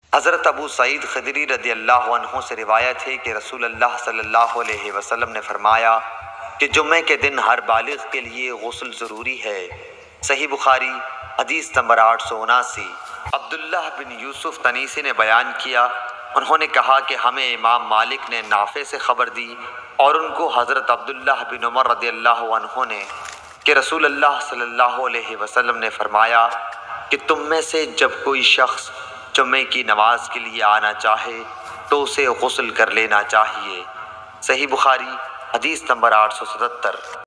हज़रत अबू सईद खदरी रदी अल्लाह अन्हु से रिवायत है कि रसूल अल्लाह सल्लल्लाहु अलैहि वसल्लम ने फरमाया कि जुम्मे के दिन हर बालिग के लिए गुस्ल ज़रूरी है। सही बुखारी हदीस नंबर 879। अब्दुल्लाह बिन यूसुफ तनीसी ने बयान किया, उन्होंने कहा कि हमें इमाम मालिक ने नाफे से खबर दी और उनको हज़रत अब्दुल्लाह बिन उमर रदी अल्लाह अन्हु ने कि रसूल अल्लाह सल्लल्लाहु अलैहि वसल्लम ने फरमाया कि तुम में से जब कोई शख्स जुम्मे की नमाज के लिए आना चाहे तो उसे गुस्ल कर लेना चाहिए। सही बुखारी हदीस नंबर 877।